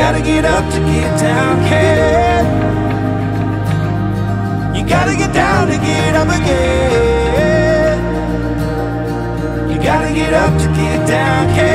gotta get up to get down, yeah. You gotta get down to get up again. You gotta get up to get down, yeah.